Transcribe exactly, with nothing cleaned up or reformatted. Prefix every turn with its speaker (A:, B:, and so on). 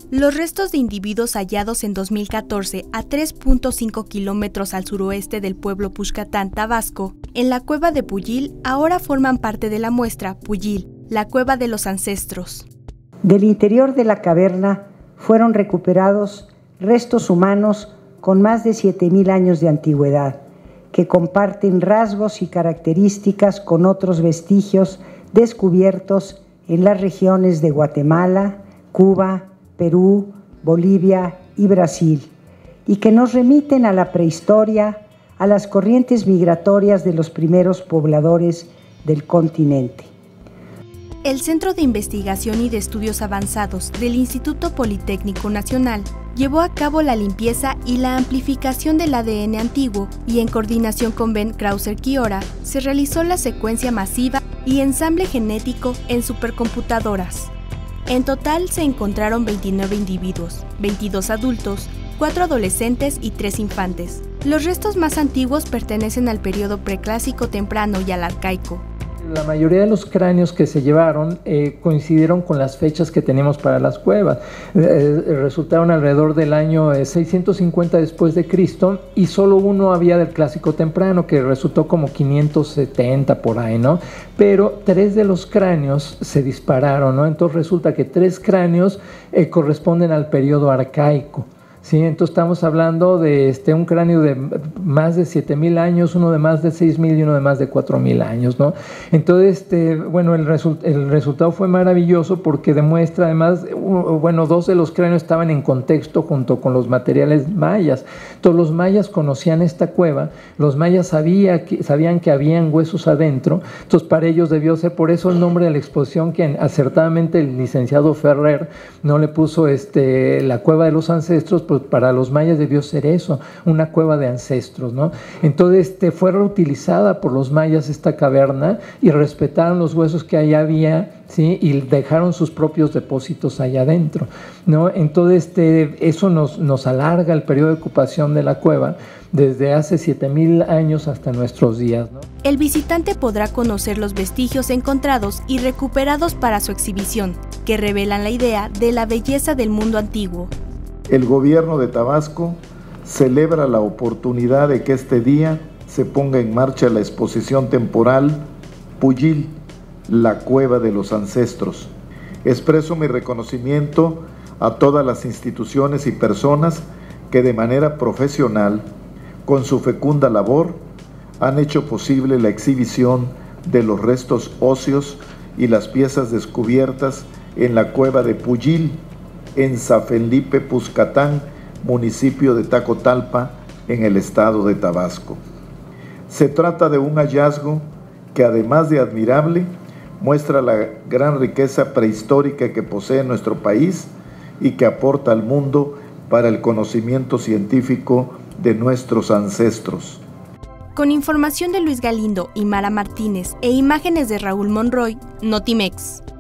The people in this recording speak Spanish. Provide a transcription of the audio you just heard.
A: Los restos de individuos hallados en dos mil catorce a tres punto cinco kilómetros al suroeste del pueblo Puxcatán, Tabasco, en la cueva de Puyil, ahora forman parte de la muestra Puyil, la cueva de los ancestros.
B: Del interior de la caverna fueron recuperados restos humanos con más de siete mil años de antigüedad, que comparten rasgos y características con otros vestigios descubiertos en las regiones de Guatemala, Cuba, Perú, Bolivia y Brasil, y que nos remiten a la prehistoria, a las corrientes migratorias de los primeros pobladores del continente.
A: El Centro de Investigación y de Estudios Avanzados del Instituto Politécnico Nacional llevó a cabo la limpieza y la amplificación del A D N antiguo y en coordinación con Ben Krauser-Quiora se realizó la secuencia masiva y ensamble genético en supercomputadoras. En total se encontraron veintinueve individuos, veintidós adultos, cuatro adolescentes y tres infantes. Los restos más antiguos pertenecen al periodo preclásico temprano y al arcaico.
C: La mayoría de los cráneos que se llevaron eh, coincidieron con las fechas que tenemos para las cuevas. Eh, resultaron alrededor del año eh, seiscientos cincuenta después de Cristo y solo uno había del clásico temprano que resultó como quinientos setenta por ahí, ¿no? Pero tres de los cráneos se dispararon, ¿no? Entonces resulta que tres cráneos eh, corresponden al periodo arcaico. Sí, entonces estamos hablando de este, un cráneo de más de siete mil años, uno de más de seis mil y uno de más de cuatro mil años, ¿no? Entonces, este, bueno, el, resu el resultado fue maravilloso porque demuestra además, bueno, dos de los cráneos estaban en contexto junto con los materiales mayas. Entonces los mayas conocían esta cueva, los mayas sabía que, sabían que habían huesos adentro, entonces para ellos debió ser, por eso el nombre de la exposición que acertadamente el licenciado Ferrer no le puso este, la cueva de los ancestros, pues para los mayas debió ser eso, una cueva de ancestros, ¿no? Entonces este, fue reutilizada por los mayas esta caverna y respetaron los huesos que allá había, ¿sí? Y dejaron sus propios depósitos allá adentro, ¿no? Entonces este, eso nos, nos alarga el periodo de ocupación de la cueva desde hace siete mil años hasta nuestros días, ¿no?
A: El visitante podrá conocer los vestigios encontrados y recuperados para su exhibición, que revelan la idea de la belleza del mundo antiguo.
D: El gobierno de Tabasco celebra la oportunidad de que este día se ponga en marcha la exposición temporal Puyil, la cueva de los ancestros. Expreso mi reconocimiento a todas las instituciones y personas que de manera profesional, con su fecunda labor, han hecho posible la exhibición de los restos óseos y las piezas descubiertas en la cueva de Puyil, en San Felipe Puxcatán, municipio de Tacotalpa, en el estado de Tabasco. Se trata de un hallazgo que, además de admirable, muestra la gran riqueza prehistórica que posee nuestro país y que aporta al mundo para el conocimiento científico de nuestros ancestros.
A: Con información de Luis Galindo y Mara Martínez e imágenes de Raúl Monroy, Notimex.